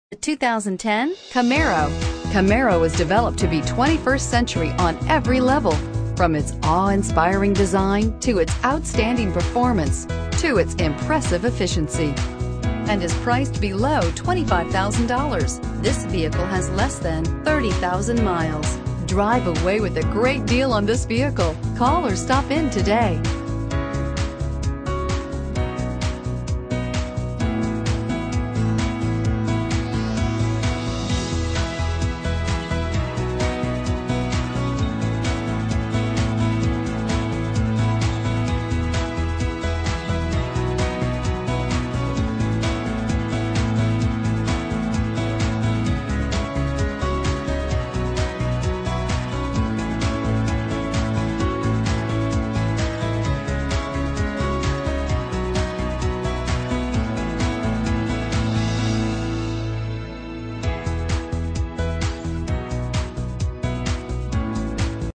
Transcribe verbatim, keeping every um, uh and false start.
The two thousand ten Camaro. Camaro was developed to be twenty-first century on every level, from its awe-inspiring design to its outstanding performance to its impressive efficiency, and is priced below twenty-five thousand dollars. This vehicle has less than thirty thousand miles. Drive away with a great deal on this vehicle. Call or stop in today.